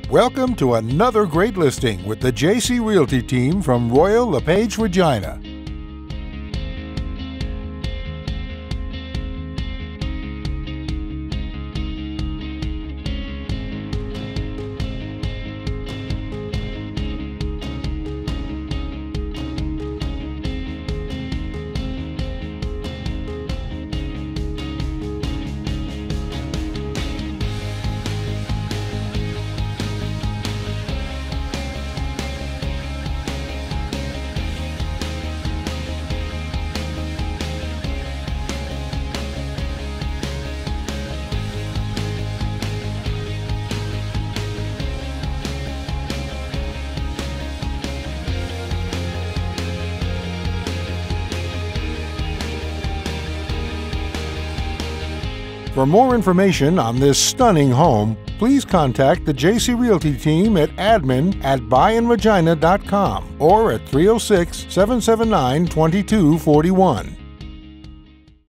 Welcome to another great listing with the JC Realty team from Royal LePage, Regina. For more information on this stunning home, please contact the JC Realty team at admin@buyinregina.com or at 306-779-2241.